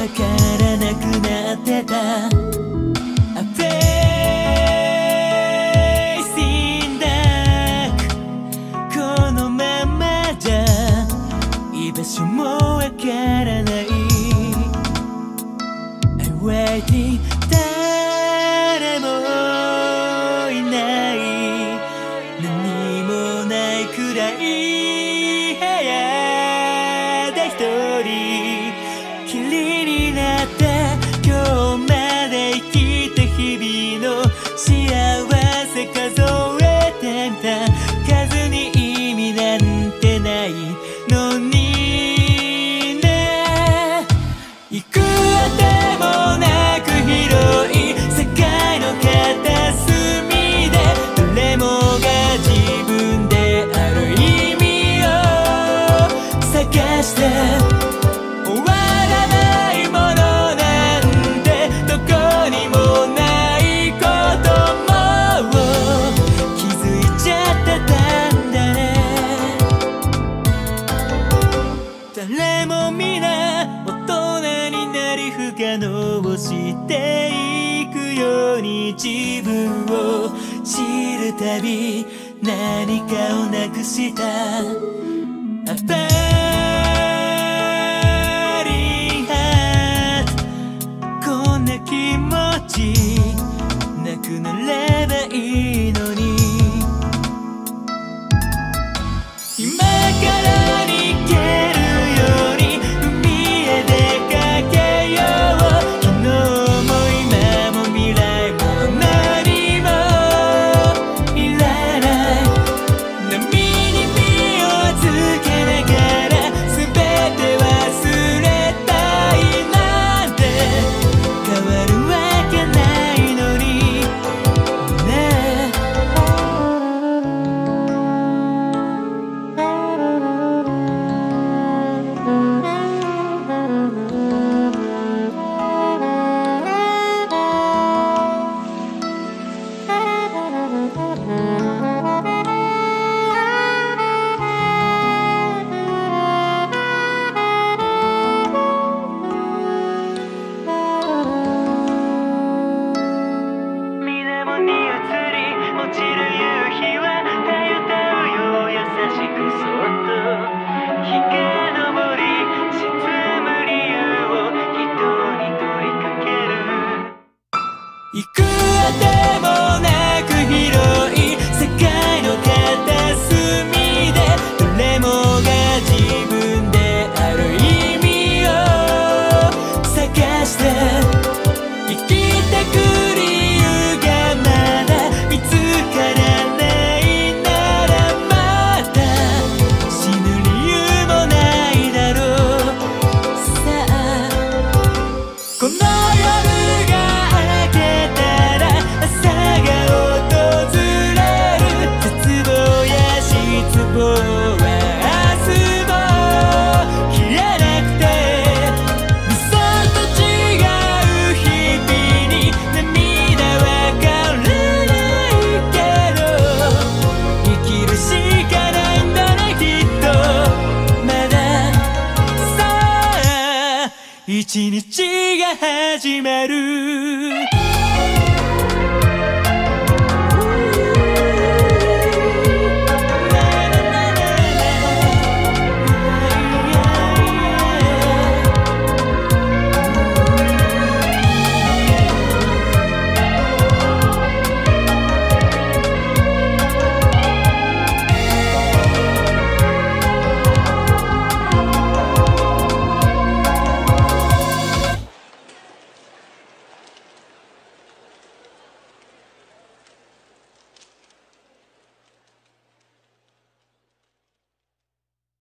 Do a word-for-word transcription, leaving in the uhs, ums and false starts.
からなくなってた A face in dark このままじゃ居場所もわからない I'm waiting 誰もいない何もないくらい部屋で一人きりになって今日まで生きた日々の幸せ数えてた数に意味なんてないのにねいくらでもなく広い世界の片隅でどれもが自分である意味を探して終わらないものなんてどこにもないことも気づいちゃってたんだね誰も皆大人になり不可能をしていくように自分を知るたび何かをなくしたアパリハートこんな気持ちなくなればいいのに今から逃げるように海へ出かけよう昨日も今も未来も何もいらない波に身をつけながら全て忘れたいなんて変わるわけないのにね水面に映り落ちる夕日はたゆたうよ優しくそっと日が昇り沈む理由を人に問いかけるいくらでもなく広い世界の片隅でどれもが自分である意味を探して生きてく理由がまだ見つからないならまた死ぬ理由もないだろうさあこの夜が明けたら朝が訪れる絶望や失望は明日も消えなくて理想と違う日々に涙は変わらないけど生きるしかないんだねきっとまださあ一日が始まる